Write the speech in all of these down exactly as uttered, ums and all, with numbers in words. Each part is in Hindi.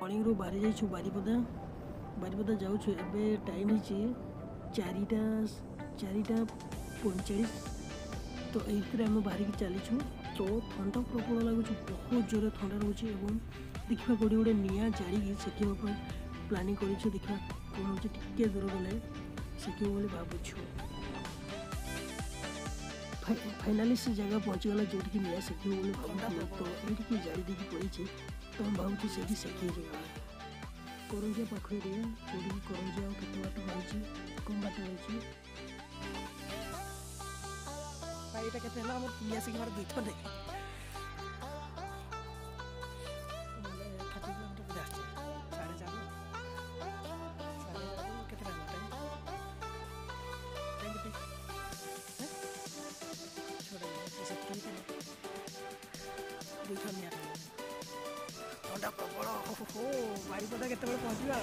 मॉर्निंग रू बाहरी जाइछु बारीपदा बारीपदा जाऊछु एबे टाइम हिची चारिटा चारिटा पैंचाश तो एइतरे हम बाहरी की चलीछु तो ठंडा प्रबल लगुच बहुत जोर ठंडा रोचे एवं देखा गोटे गोटे निआ जाड़ी सेकिबा प्लानिंग करिछु देखा कौन हो टिके दूर गले सेकिबो बोली भाबुछु फाइनाली से जगह पहुँचीगला जो निआ सेकिबो बोली भाबुछु तो ये जाड़ी देखी पड़ी तो हम भावुँ से सेकी जगह करंजिया पाखे कोड़ी करंजिया केते बाट होइछि कम बाट होइछि भाई एटा केते हला हमर निआ सेकी मार दुइथ दे माने तीस किलोमीटर पे आछे साढ़े चार साढ़े चार केते टाइम टाइम टाइम केते छोड़ दे से केते दुइथ निआ ठंडा प्रबल हो बारीपदा केत पहुँचवा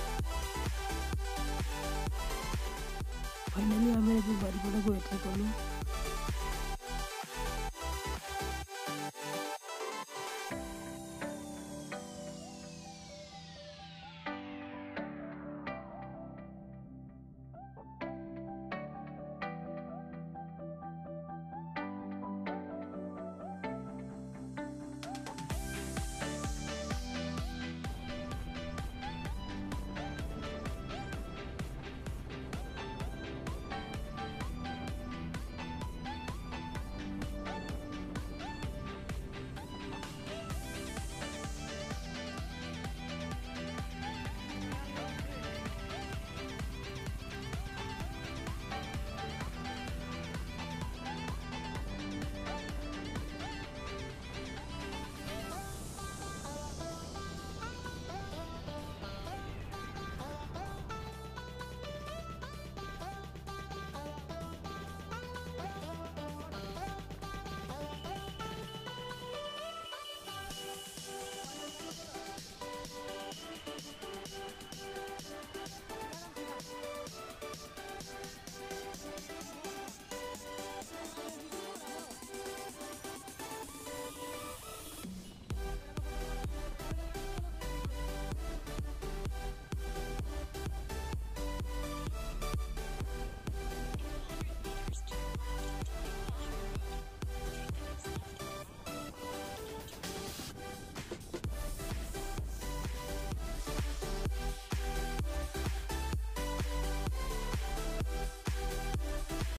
फाइनाली आम बारीपदा को एंट्री कलु